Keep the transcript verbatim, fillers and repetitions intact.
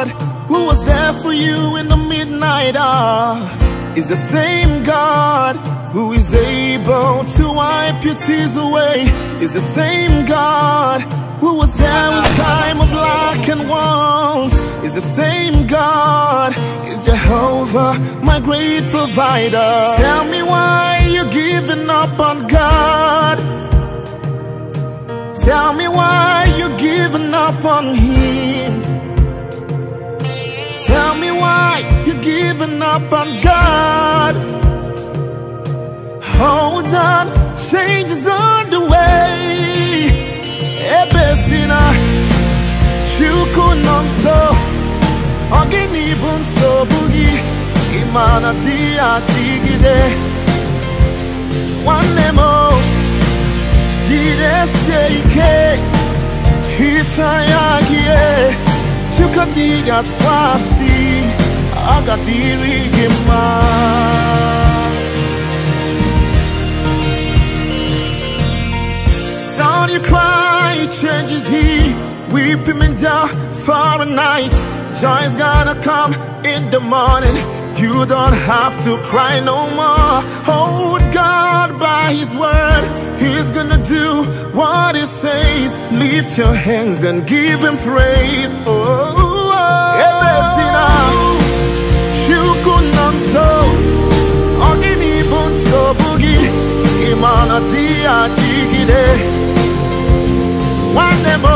God who was there for you in the midnight hour is the same God who is able to wipe your tears away. Is the same God who was there in time of lack and want. Is the same God, is Jehovah, my great provider. Tell me why you're giving up on God. Tell me why you're giving up on Him. Tell me why you're giving up on God. Hold on, change is on the way. Ebesina, Chukunonso, Ogini Bunso Bugi, Imana Tia Tigide, One Nemo, Jide Seike, Hitayagie, Chukatiga Twasi, Agadiri Gima. Don't you cry, changes He. Weep him down for a night. Joy's gonna come in the morning. You don't have to cry no more. Hold God by His word. He's gonna do what He says. Lift your hands and give Him praise. Oh, Imana tia jigide. One nemo